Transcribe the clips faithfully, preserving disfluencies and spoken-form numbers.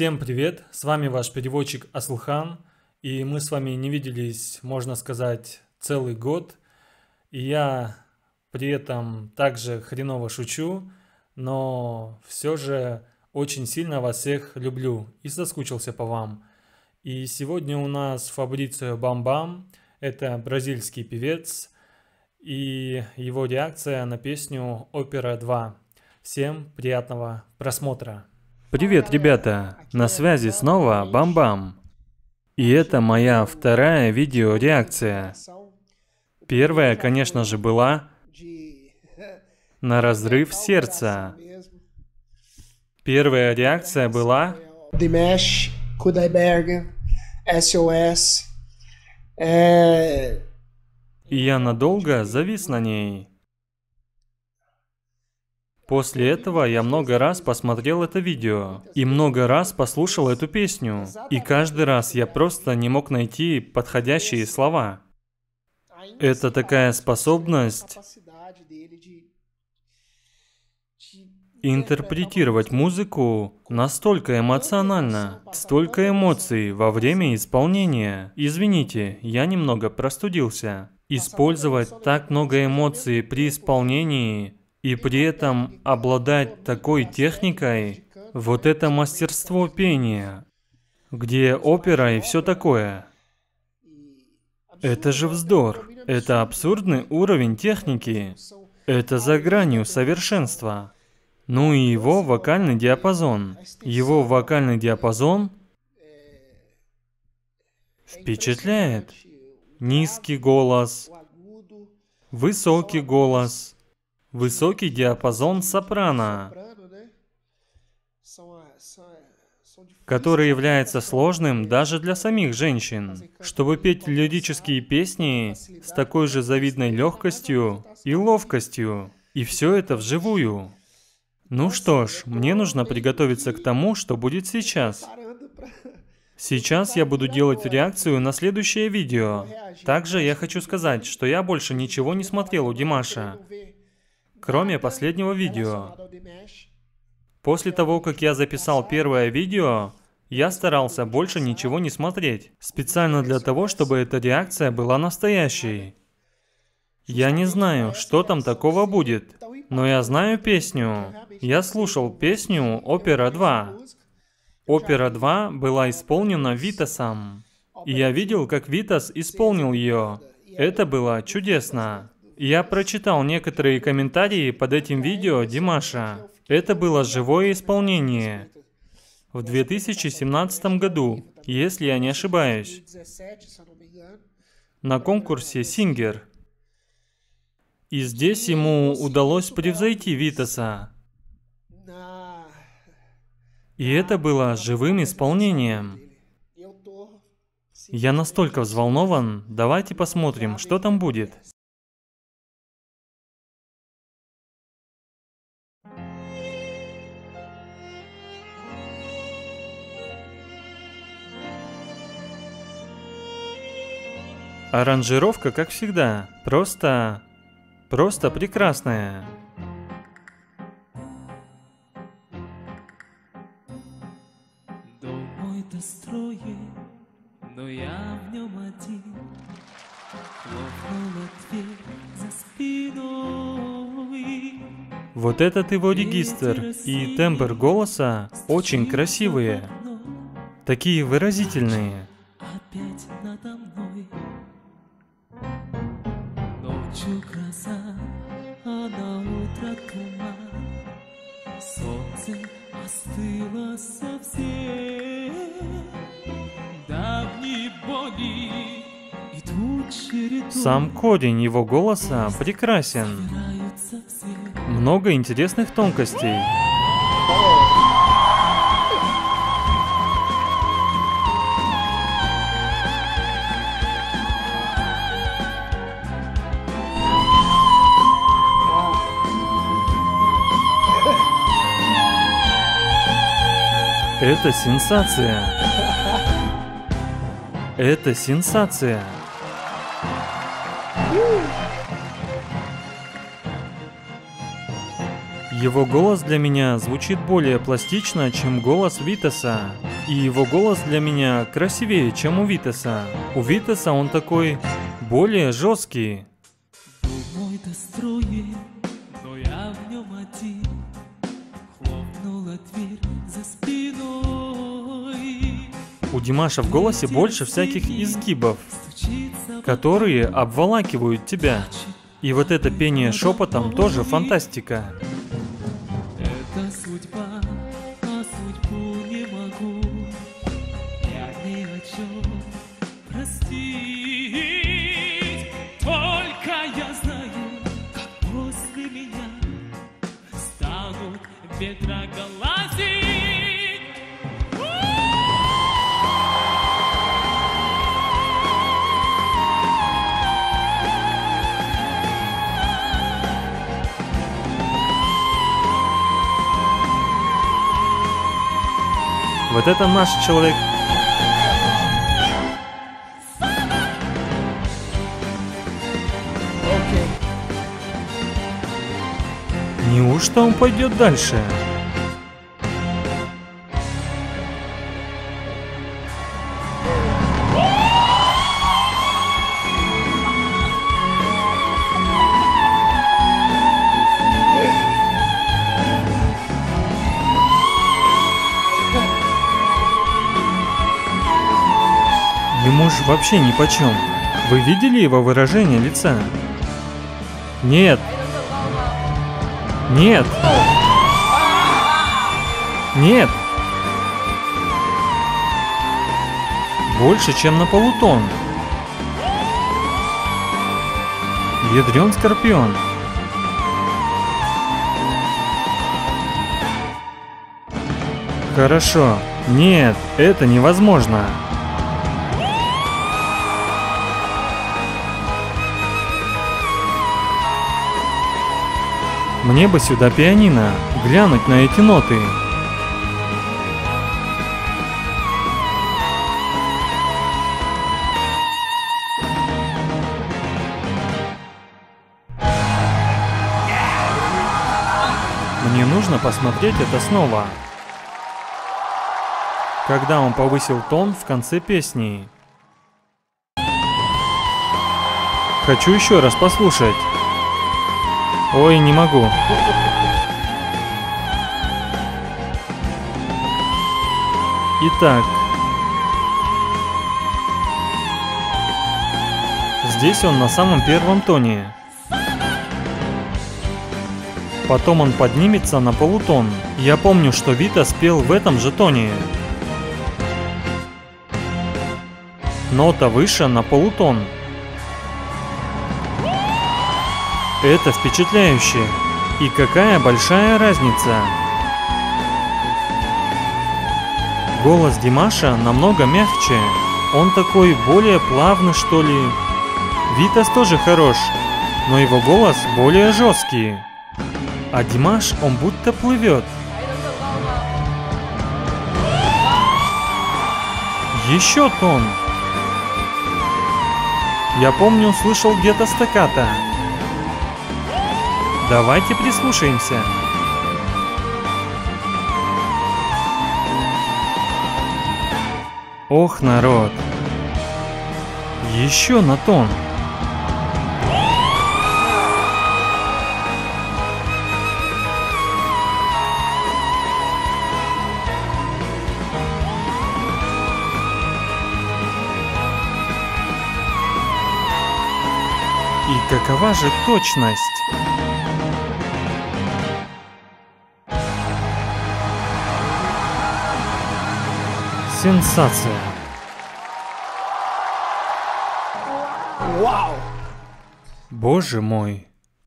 Всем привет, с вами ваш переводчик Асылхан, и мы с вами не виделись, можно сказать, целый год, и я при этом также хреново шучу, но все же очень сильно вас всех люблю и соскучился по вам. И сегодня у нас Фабрицио Бамбам, это бразильский певец, и его реакция на песню «Опера два». Всем приятного просмотра! Привет, ребята! На связи снова Бамбам. И это моя вторая видеореакция. Первая, конечно же, была на разрыв сердца. Первая реакция была Dimesh Kudaibergen, эс о эс. Э... И я надолго завис на ней. После этого я много раз посмотрел это видео и много раз послушал эту песню. И каждый раз я просто не мог найти подходящие слова. Это такая способность интерпретировать музыку настолько эмоционально, столько эмоций во время исполнения. Извините, я немного простудился. Использовать так много эмоций при исполнении и при этом обладать такой техникой, вот это мастерство пения, где опера и все такое. Это же вздор. Это абсурдный уровень техники. Это за гранью совершенства. Ну и его вокальный диапазон. Его вокальный диапазон впечатляет. Низкий голос, высокий голос, высокий диапазон сопрано, который является сложным даже для самих женщин. Чтобы петь лирические песни с такой же завидной легкостью и ловкостью, и все это вживую. Ну что ж, мне нужно приготовиться к тому, что будет сейчас. Сейчас я буду делать реакцию на следующее видео. Также я хочу сказать, что я больше ничего не смотрел у Димаша, кроме последнего видео. После того, как я записал первое видео, я старался больше ничего не смотреть, специально для того, чтобы эта реакция была настоящей. Я не знаю, что там такого будет, но я знаю песню. Я слушал песню «Опера два». «Опера два» была исполнена Витасом, и я видел, как Витас исполнил ее. Это было чудесно. Я прочитал некоторые комментарии под этим видео Димаша. Это было живое исполнение в две тысячи семнадцатом году, если я не ошибаюсь, на конкурсе Singer. И здесь ему удалось превзойти Витаса. И это было живым исполнением. Я настолько взволнован. Давайте посмотрим, что там будет. Аранжировка, как всегда, просто, просто прекрасная. Но я в нем один, хлопнула дверь за спиной. Вот этот его регистр и тембр голоса очень красивые, такие выразительные. Опять надо мной. Ночью гроза, а на утро туман. Солнце остыло совсем. Сам корень его голоса прекрасен. Много интересных тонкостей. Это сенсация. Это сенсация. Его голос для меня звучит более пластично, чем голос Витаса. И его голос для меня красивее, чем у Витаса. У Витаса он такой более жесткий. Мой достроен, но я в нем один. Хлопнула дверь за спиной. У Димаша в голосе больше всяких изгибов, которые обволакивают тебя. И вот это пение шепотом тоже фантастика. Это судьба, а судьбу не могу я ни о чем простить. Только я знаю, как после меня станут ветроголазить. Вот это наш человек. Okay. Неужто он пойдет дальше? Ему ж вообще нипочем. Вы видели его выражение лица? Нет. Нет. Нет. Больше, чем на полутон. Ядрен скорпион. Хорошо. Нет, это невозможно. Мне бы сюда пианино, глянуть на эти ноты. Мне нужно посмотреть это снова. Когда он повысил тон в конце песни. Хочу еще раз послушать. Ой, не могу. Итак. Здесь он на самом первом тоне. Потом он поднимется на полутон. Я помню, что Вита спел в этом же тоне. Нота выше на полутон. Это впечатляюще. И какая большая разница. Голос Димаша намного мягче. Он такой более плавный, что ли. Витас тоже хорош, но его голос более жесткий. А Димаш, он будто плывет. Еще тон. Я помню, слышал где-то стаккато. Давайте прислушаемся. Ох, народ. Еще на тон. И какова же точность? Сенсация. Вау! Боже мой.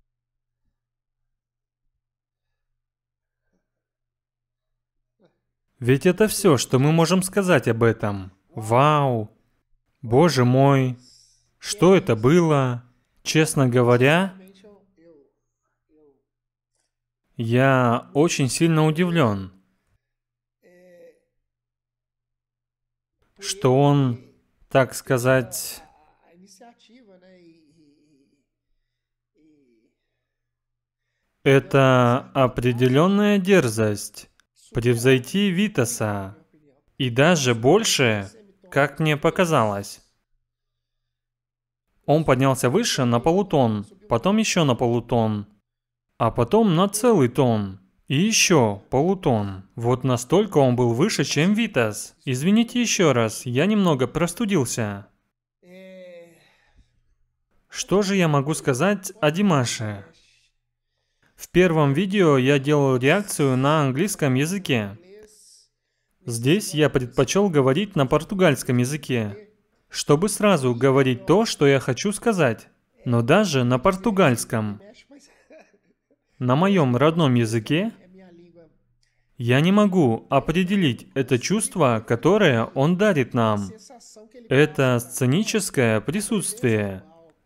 Ведь это все, что мы можем сказать об этом. Вау. Боже мой. Что это было? Честно говоря, я очень сильно удивлен, что он, так сказать, это определенная дерзость превзойти Витаса. И даже больше, как мне показалось. Он поднялся выше на полутон, потом еще на полутон, а потом на целый тон. И еще полутон. Вот настолько он был выше, чем Витас. Извините еще раз, я немного простудился. Что же я могу сказать о Димаше? В первом видео я делал реакцию на английском языке. Здесь я предпочел говорить на португальском языке, чтобы сразу говорить то, что я хочу сказать. Но даже на португальском, на моем родном языке, я не могу определить это чувство, которое он дарит нам. Это сценическое присутствие.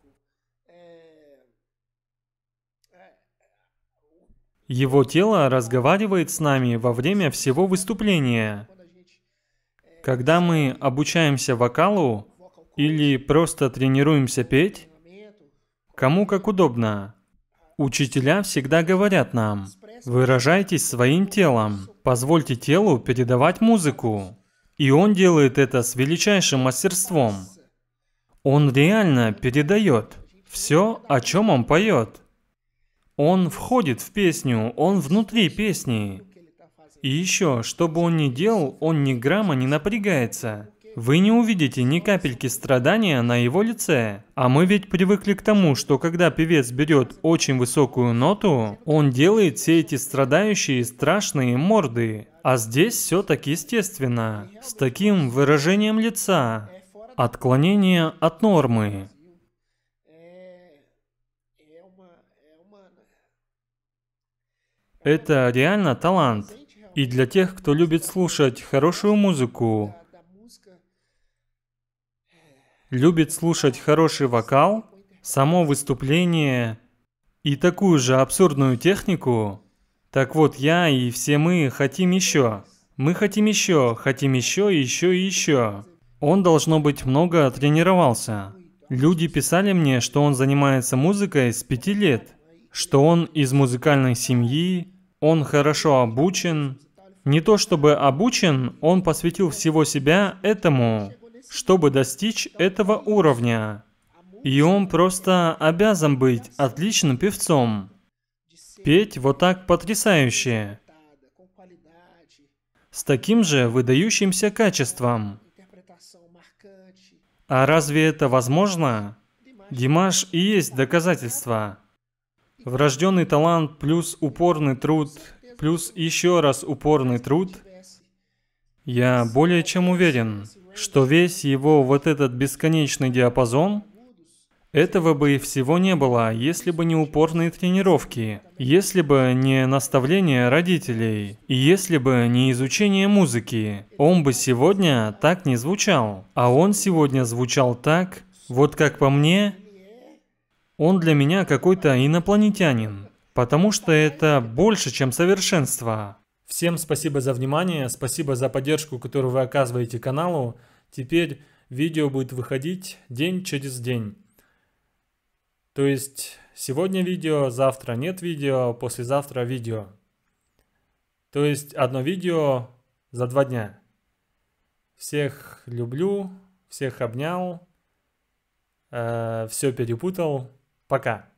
Его тело разговаривает с нами во время всего выступления. Когда мы обучаемся вокалу или просто тренируемся петь, кому как удобно. Учителя всегда говорят нам: выражайтесь своим телом, позвольте телу передавать музыку. И он делает это с величайшим мастерством. Он реально передает все, о чем он поет. Он входит в песню, он внутри песни. И еще, что бы он ни делал, он ни грамма не напрягается. Вы не увидите ни капельки страдания на его лице. А мы ведь привыкли к тому, что когда певец берет очень высокую ноту, он делает все эти страдающие страшные морды. А здесь все так естественно, с таким выражением лица. Отклонение от нормы. Это реально талант. И для тех, кто любит слушать хорошую музыку, любит слушать хороший вокал, само выступление и такую же абсурдную технику, так вот я и все мы хотим еще. Мы хотим еще, хотим еще, еще и еще. Он, должно быть, много тренировался. Люди писали мне, что он занимается музыкой с пяти лет, что он из музыкальной семьи, он хорошо обучен. Не то чтобы обучен, он посвятил всего себя этому, чтобы достичь этого уровня. И он просто обязан быть отличным певцом. Петь вот так потрясающе. С таким же выдающимся качеством. А разве это возможно? Димаш и есть доказательство. Врожденный талант плюс упорный труд, плюс еще раз упорный труд. Я более чем уверен, что весь его вот этот бесконечный диапазон, этого бы и всего не было, если бы не упорные тренировки, если бы не наставления родителей, и если бы не изучение музыки. Он бы сегодня так не звучал. А он сегодня звучал так, вот как по мне, он для меня какой-то инопланетянин, потому что это больше, чем совершенство. Всем спасибо за внимание, спасибо за поддержку, которую вы оказываете каналу. Теперь видео будет выходить день через день. То есть сегодня видео, завтра нет видео, послезавтра видео. То есть одно видео за два дня. Всех люблю, всех обнял, э, все перепутал. Пока.